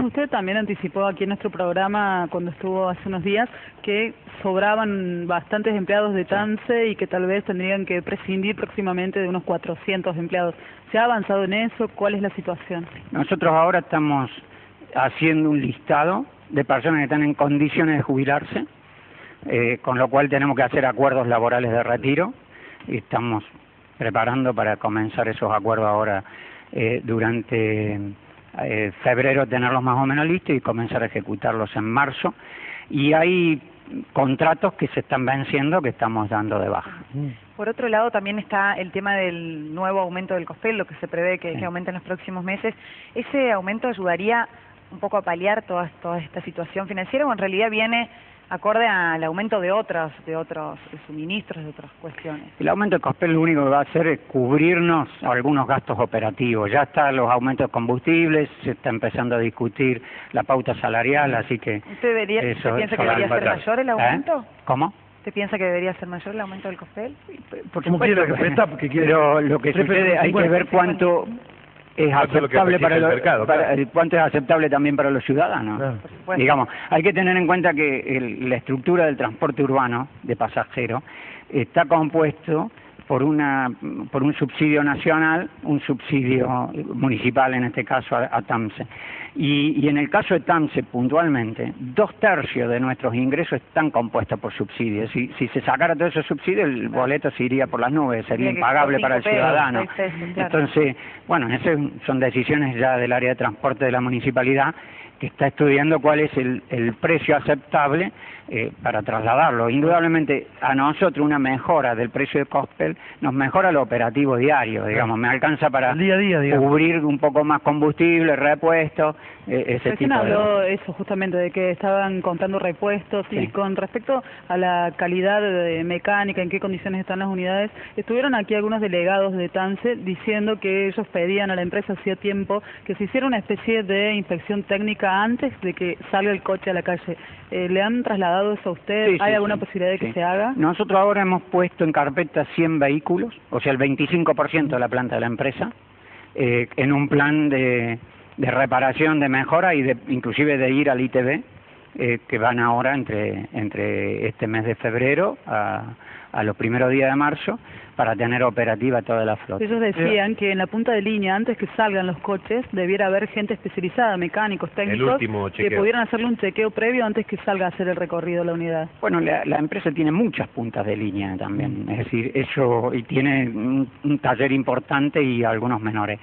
Usted también anticipó aquí en nuestro programa, cuando estuvo hace unos días, que sobraban bastantes empleados de TAMSE y que tal vez tendrían que prescindir próximamente de unos 400 empleados. ¿Se ha avanzado en eso? ¿Cuál es la situación? Nosotros ahora estamos haciendo un listado de personas que están en condiciones de jubilarse, con lo cual tenemos que hacer acuerdos laborales de retiro y estamos preparando para comenzar esos acuerdos ahora durante febrero, tenerlos más o menos listos y comenzar a ejecutarlos en marzo. Y hay contratos que se están venciendo que estamos dando de baja. Por otro lado, también está el tema del nuevo aumento del COSPEL, lo que se prevé que aumente en los próximos meses. ¿Ese aumento ayudaría un poco a paliar toda esta situación financiera o en realidad viene acorde al aumento de otros suministros, de otras cuestiones? El aumento del COSPEL lo único que va a hacer es cubrirnos algunos gastos operativos. Ya están los aumentos de combustibles, se está empezando a discutir la pauta salarial, así que... ¿Usted piensa que debería ser mayor el aumento? ¿Cómo? ¿Usted piensa que debería ser mayor el aumento del COSPEL? Por supuesto, pero lo que sucede, hay que ver cuánto es aceptable para el mercado, cuánto es aceptable también para los ciudadanos. Claro. Digamos, hay que tener en cuenta que la estructura del transporte urbano de pasajeros está compuesto por un subsidio nacional, un subsidio municipal, en este caso a TAMSE. Y en el caso de TAMSE, puntualmente, 2/3 de nuestros ingresos están compuestos por subsidios. Si se sacara todo ese subsidio, el boleto se iría por las nubes, sería impagable para el ciudadano. Entonces, bueno, esas son decisiones ya del área de transporte de la municipalidad, que está estudiando cuál es el precio aceptable para trasladarlo. Indudablemente a nosotros una mejora del precio de COSPEL nos mejora lo operativo diario, digamos, me alcanza para día a día, cubrir un poco más combustible, repuestos, ese tipo de... habló eso justamente, de que estaban contando repuestos y con respecto a la calidad mecánica, en qué condiciones están las unidades, estuvieron aquí algunos delegados de TAMSE diciendo que ellos pedían a la empresa hacía tiempo que se hiciera una especie de inspección técnica antes de que salga el coche a la calle. ¿Le han trasladado eso a usted? Sí, ¿Hay alguna posibilidad de que se haga? Nosotros ahora hemos puesto en carpeta 100 vehículos, o sea, el 25% de la planta de la empresa, en un plan de reparación, de mejora y inclusive de ir al ITV, que van ahora entre este mes de febrero a los primeros días de marzo, para tener operativa toda la flota. Ellos decían que en la punta de línea, antes que salgan los coches, debiera haber gente especializada, mecánicos, técnicos, que pudieran hacerle un chequeo previo antes que salga a hacer el recorrido de la unidad. Bueno, la empresa tiene muchas puntas de línea también, es decir, y tiene un taller importante y algunos menores.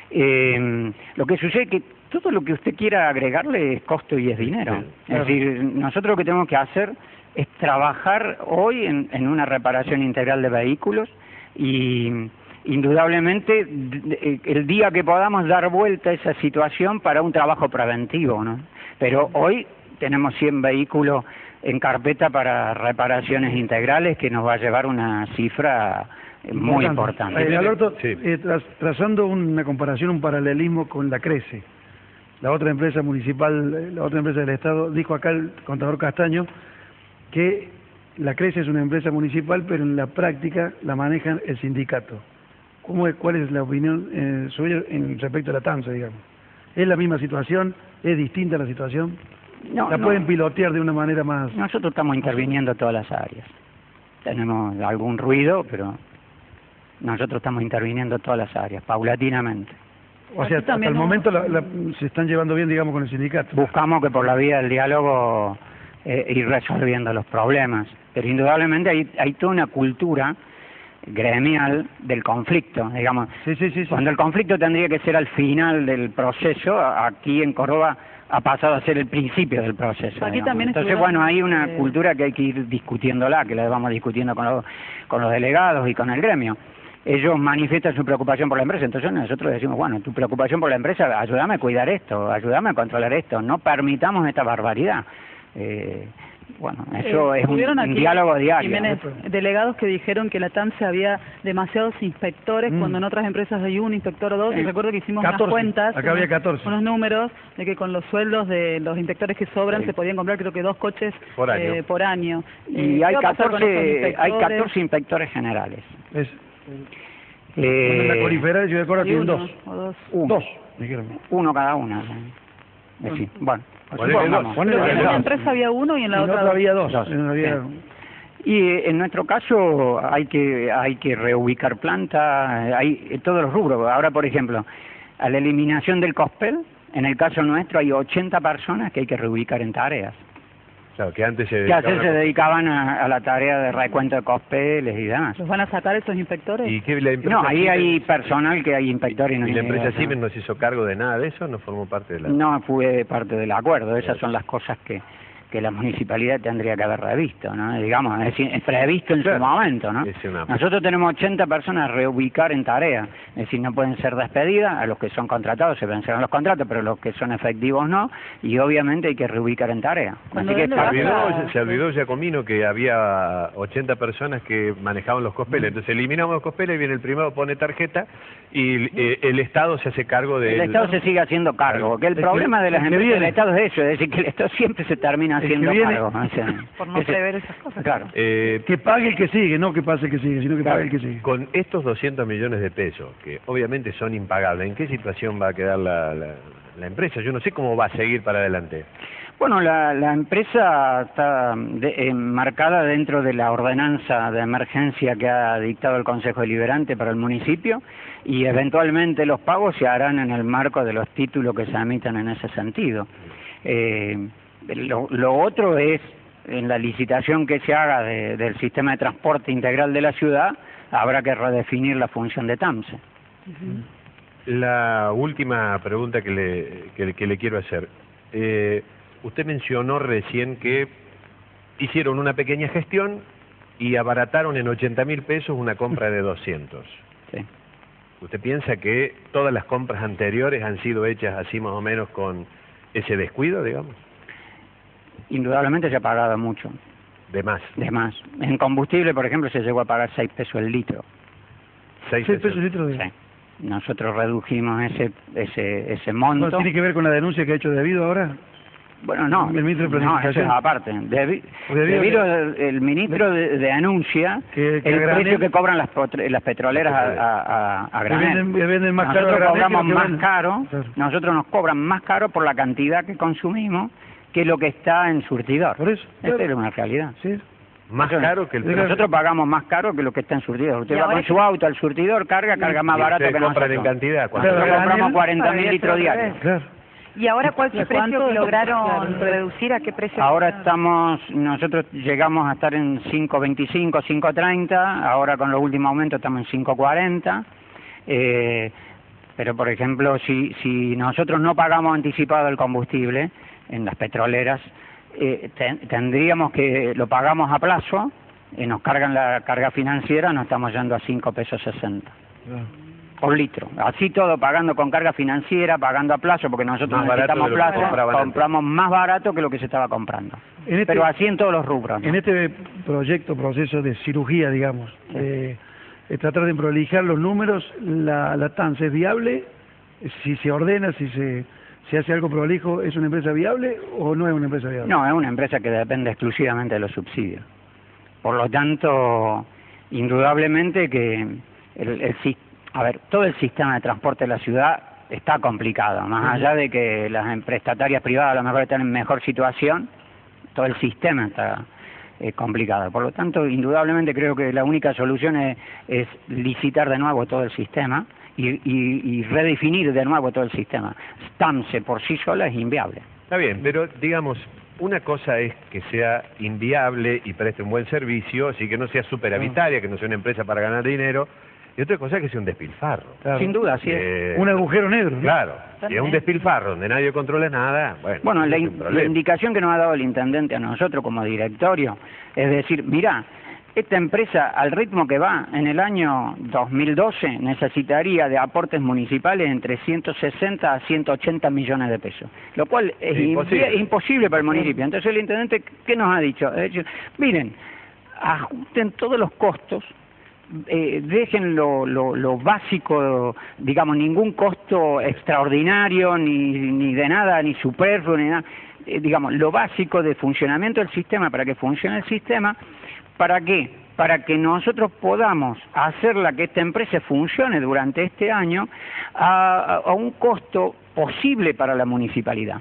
Lo que sucede es que todo lo que usted quiera agregarle es costo y es dinero. Es decir, nosotros lo que tenemos que hacer es trabajar hoy en una reparación integral de vehículos y indudablemente el día que podamos dar vuelta a esa situación para un trabajo preventivo, ¿no? Pero hoy tenemos 100 vehículos en carpeta para reparaciones integrales que nos va a llevar una cifra muy importante. Alberto, trazando una comparación, un paralelismo con la CRECE, la otra empresa municipal, la otra empresa del Estado, dijo acá el contador Castaño que la CRECE es una empresa municipal, pero en la práctica la manejan el sindicato. ¿Cuál es la opinión suya en respecto a la TAMSE, digamos? ¿Es la misma situación? ¿Es distinta la situación? ¿La pueden pilotear de una manera más...? Nosotros estamos interviniendo en todas las áreas. Tenemos algún ruido, pero nosotros estamos interviniendo en todas las áreas, paulatinamente. O sea, hasta el momento se están llevando bien, digamos, con el sindicato. Buscamos que por la vía del diálogo ir resolviendo los problemas, pero indudablemente hay toda una cultura gremial del conflicto, digamos. Sí. Cuando el conflicto tendría que ser al final del proceso, aquí en Córdoba ha pasado a ser el principio del proceso. Aquí también entonces, bueno, hay una cultura que hay que ir discutiéndola, que la vamos discutiendo con los delegados y con el gremio. Ellos manifiestan su preocupación por la empresa, entonces nosotros decimos, bueno, tu preocupación por la empresa, ayúdame a cuidar esto, ayúdame a controlar esto, no permitamos esta barbaridad. Bueno, eso es un diálogo diario. Jiménez, delegados que dijeron que la TAMSE había demasiados inspectores cuando en otras empresas hay un inspector o dos. Y recuerdo que hicimos 14, unas cuentas, acá había 14. Unos números de que con los sueldos de los inspectores que sobran se podían comprar creo que 2 coches por año. Y hay 14 inspectores generales. En la conífera de Ciudad de Córdoba tienen 2. Dos. Uno cada una. Es decir, bueno, en una empresa había uno y en la otra había dos. Y en nuestro caso hay que reubicar plantas, hay todos los rubros. Ahora, por ejemplo, a la eliminación del cospel, en el caso nuestro hay 80 personas que hay que reubicar en tareas. Claro, que antes se dedicaban a la tarea de recuento de cospeles y demás. ¿Los van a sacar esos inspectores? ¿Y qué, la empresa no, ahí hay personal que hay inspectores. ¿Y la empresa Siemens no se hizo cargo de nada de eso? ¿No formó parte de la...? No fue parte del acuerdo. Esas son las cosas que la municipalidad tendría que haber revisto, ¿no? Digamos, es decir, previsto en su momento, ¿no? Nosotros tenemos 80 personas a reubicar en tarea, es decir, no pueden ser despedidas, a los que son contratados se vencerán los contratos, pero los que son efectivos no, y obviamente hay que reubicar en tarea. Así que se olvidó Giacomino que había 80 personas que manejaban los cospeles, entonces eliminamos los cospeles, viene el primero, pone tarjeta, y el Estado se hace cargo de... El Estado se sigue haciendo cargo, porque el problema de las empresas del Estado es eso, es decir, que el Estado siempre se termina haciendo cargo. Por no prever esas cosas. Claro. Que pague el que sigue, no que pase el que sigue, sino que pague el que sigue. Con estos 200 millones de pesos, que obviamente son impagables, ¿en qué situación va a quedar la empresa? Yo no sé cómo va a seguir para adelante. Bueno, la empresa está enmarcada dentro de la ordenanza de emergencia que ha dictado el Consejo Deliberante para el municipio y eventualmente los pagos se harán en el marco de los títulos que se emitan en ese sentido. Lo otro es, en la licitación que se haga del sistema de transporte integral de la ciudad, habrá que redefinir la función de TAMSE. La última pregunta que le quiero hacer. Usted mencionó recién que hicieron una pequeña gestión y abarataron en 80.000 pesos una compra de 200. Sí. ¿Usted piensa que todas las compras anteriores han sido hechas así más o menos con ese descuido, digamos? Indudablemente se ha pagado mucho. ¿De más? De más. En combustible, por ejemplo, se llegó a pagar 6 pesos el litro. ¿6 pesos el litro? Sí. Nosotros redujimos ese monto. ¿No tiene que ver con la denuncia que ha hecho Debido ahora? Bueno, no, el ministro de no, eso es aparte. Debido el ministro denuncia el precio que cobran las petroleras a granel. Venden más caro. Nosotros cobramos más caro, nosotros nos cobran más caro por la cantidad que consumimos que lo que está en surtidor. Por eso. Esta es una realidad. Sí. Más caro que el precio. Nosotros pagamos más caro que lo que está en surtidor. Usted va con su auto al surtidor, carga más barato que nosotros. Compran en cantidad. Nosotros compramos 40.000 litros diarios. Claro. ¿Y ahora cuál es el precio que lograron reducir? ¿A qué precio? Ahora nosotros llegamos a estar en 5.25, 5.30, ahora con los últimos aumentos estamos en 5.40, pero por ejemplo, si nosotros no pagamos anticipado el combustible en las petroleras, tendríamos que, lo pagamos a plazo, nos cargan la carga financiera, nos estamos yendo a 5 pesos 60. Por litro, así todo pagando con carga financiera, pagando a plazo, porque nosotros necesitamos plazo, compramos más barato que lo que se estaba comprando. Pero así en todos los rubros, ¿no? En este proceso de cirugía, digamos, tratar de prolijar los números, la TAMSE es viable, si se ordena, si se hace algo prolijo, ¿es una empresa viable o no es una empresa viable? No, es una empresa que depende exclusivamente de los subsidios. Por lo tanto, indudablemente que todo el sistema de transporte de la ciudad está complicado, más allá de que las prestatarias privadas a lo mejor están en mejor situación, todo el sistema está complicado. Por lo tanto, indudablemente creo que la única solución es licitar de nuevo todo el sistema y redefinir de nuevo todo el sistema. TAMSE por sí sola es inviable. Está bien, pero digamos, una cosa es que sea inviable y preste un buen servicio, así que no sea superavitaria, que no sea una empresa para ganar dinero. Y otra cosa es que sea un despilfarro. Claro. Sin duda, sí es. Un agujero negro, ¿no? Claro, si es un despilfarro donde nadie controla nada, bueno, la indicación que nos ha dado el intendente a nosotros como directorio es decir, mirá, esta empresa al ritmo que va en el año 2012 necesitaría de aportes municipales entre 160 a 180 millones de pesos, lo cual es imposible para el municipio. Entonces el intendente, ¿qué nos ha dicho? Miren, ajusten todos los costos, dejen lo básico, digamos, ningún costo extraordinario, ni de nada, ni superfluo, ni nada, digamos, lo básico de funcionamiento del sistema para que funcione el sistema. ¿Para qué? Para que nosotros podamos hacerla que esta empresa funcione durante este año a un costo posible para la municipalidad.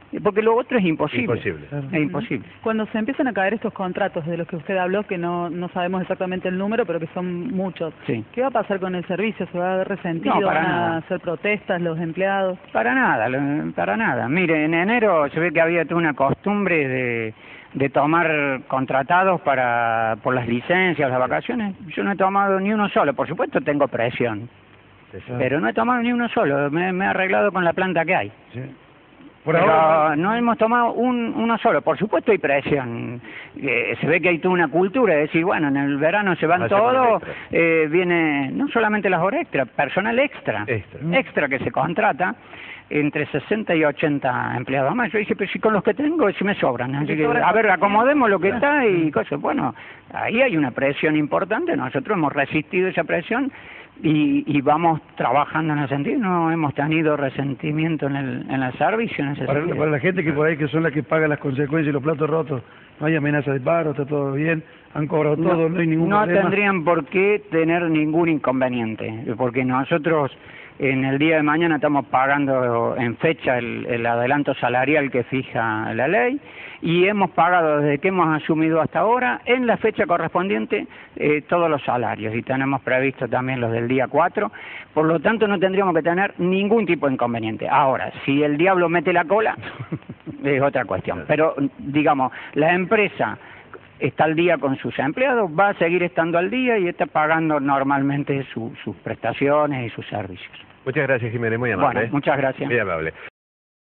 porque lo otro es imposible. Imposible. Es imposible. Cuando se empiezan a caer estos contratos de los que usted habló, que no sabemos exactamente el número, pero que son muchos, Sí. ¿qué va a pasar con el servicio? ¿Se va a ver resentido? No, para ¿Van a nada. hacer protestas los empleados? Para nada. Mire, en enero se ve que había toda una costumbre de tomar contratados por las licencias, las vacaciones. Yo no he tomado ni uno solo. Por supuesto tengo presión, pero no he tomado ni uno solo. Me he arreglado con la planta que hay. Sí. Pero no hemos tomado uno solo. Por supuesto hay presión. Se ve que hay toda una cultura de decir, bueno, en el verano se van todos, viene no solamente las horas extra, personal extra que se contrata, entre 60 y 80 empleados más. Yo dije, pero si con los que tengo, si me sobran. Así que, a ver, acomodemos lo que está y cosas. Bueno, ahí hay una presión importante. Nosotros hemos resistido esa presión y vamos trabajando en ese sentido. No hemos tenido resentimiento en el servicio en ese sentido. Para la gente que por ahí que son las que pagan las consecuencias y los platos rotos, no hay amenaza de paro, está todo bien, han cobrado todo, no hay ningún problema. No tendrían por qué tener ningún inconveniente, porque nosotros en el día de mañana estamos pagando en fecha el adelanto salarial que fija la ley, y hemos pagado desde que hemos asumido hasta ahora, en la fecha correspondiente, todos los salarios, y tenemos previsto también los del día 4, por lo tanto no tendríamos que tener ningún tipo de inconveniente. Ahora, si el diablo mete la cola, es otra cuestión, pero digamos, la empresa está al día con sus empleados, va a seguir estando al día y está pagando normalmente sus prestaciones y sus servicios. Muchas gracias, Jiménez, muy amable. Bueno, muchas gracias. Muy amable.